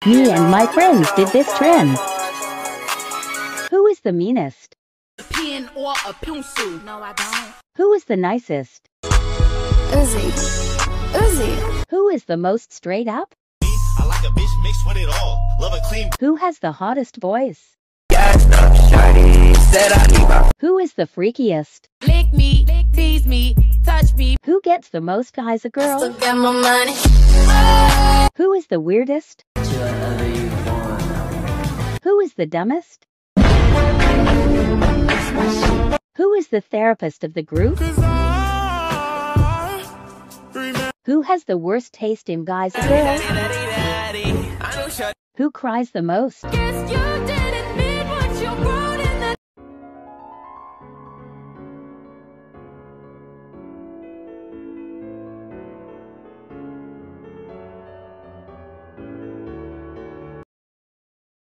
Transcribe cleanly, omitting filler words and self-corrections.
Me and my friends did this trend. Who is the meanest? Pen or a pencil? No, I don't. Who is the nicest? Uzi. Uzi. Who is the most straight up? I like a bitch mixed with it all. Love a clean. Who has the hottest voice? Who is the freakiest? Lick me, tease me, touch me. Who gets the most guys a girl? Still got my money. Who is the weirdest? Who is the dumbest? Who is the therapist of the group? Who has the worst taste in guys and girls? Who cries the most?